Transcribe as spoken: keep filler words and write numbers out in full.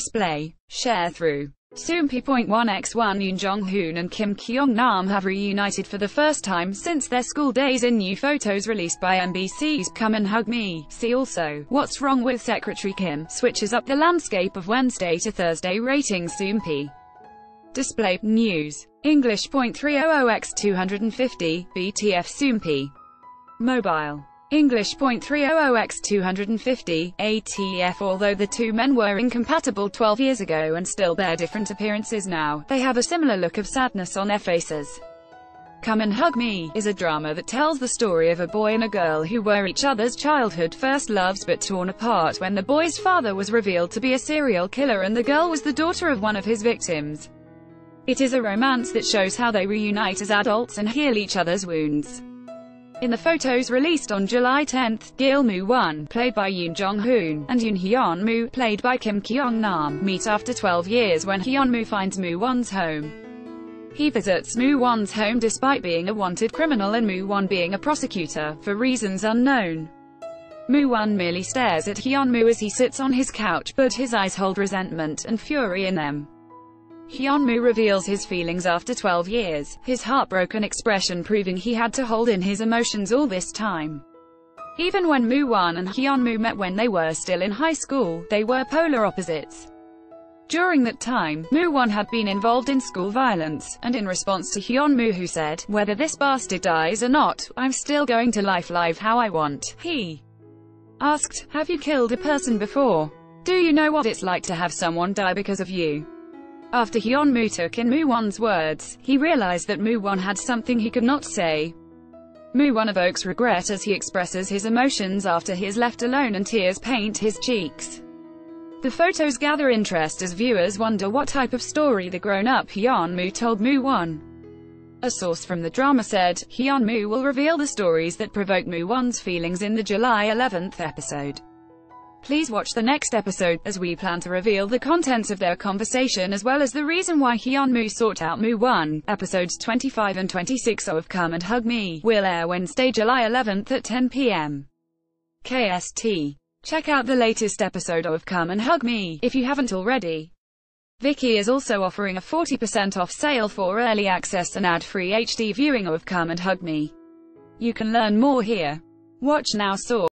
Display. Share through. Soompi point one by one Yoon Jong-hoon and Kim Kyung-nam have reunited for the first time since their school days in new photos released by M B C's Come and Hug Me. See also, What's Wrong with Secretary Kim? Switches up the landscape of Wednesday to Thursday ratings. Soompi. Display. News. English point three hundred by two hundred fifty, B T F Soompi. Mobile. English point three hundred by two hundred fifty, A T F. Although the two men were incompatible twelve years ago and still bear different appearances now, they have a similar look of sadness on their faces. Come and Hug Me is a drama that tells the story of a boy and a girl who were each other's childhood first loves but torn apart when the boy's father was revealed to be a serial killer and the girl was the daughter of one of his victims. It is a romance that shows how they reunite as adults and heal each other's wounds. In the photos released on July tenth, Gil Moo-won, played by Yoon Jong-hoon, and Yoon Hyun-moo, played by Kim Kyung-nam, meet after twelve years when Hyun-moo finds Moo-won's home. He visits Moo-won's home despite being a wanted criminal and Moo-won being a prosecutor, for reasons unknown. Moo-won merely stares at Hyun-moo as he sits on his couch, but his eyes hold resentment and fury in them. Hyun-moo reveals his feelings after twelve years, his heartbroken expression proving he had to hold in his emotions all this time. Even when Moo-won and Hyun-moo met when they were still in high school, they were polar opposites. During that time, Moo-won had been involved in school violence, and in response to Hyun-moo who said, "Whether this bastard dies or not, I'm still going to live life how I want," he asked, "Have you killed a person before? Do you know what it's like to have someone die because of you?" After Hyun-moo took in Moo-won's words, he realized that Moo-won had something he could not say. Moo-won evokes regret as he expresses his emotions after he is left alone and tears paint his cheeks. The photos gather interest as viewers wonder what type of story the grown-up Hyun-moo told Moo-won. A source from the drama said, Hyun-moo will reveal the stories that provoke Moo-won's feelings in the July eleventh episode. Please watch the next episode, as we plan to reveal the contents of their conversation as well as the reason why Hyun-moo sought out Moo-won. Episodes twenty-five and twenty-six of Come and Hug Me will air Wednesday, July eleventh at ten p m K S T. Check out the latest episode of Come and Hug Me, if you haven't already. Viki is also offering a forty percent off sale for early access and ad-free H D viewing of Come and Hug Me. You can learn more here. Watch now. Source.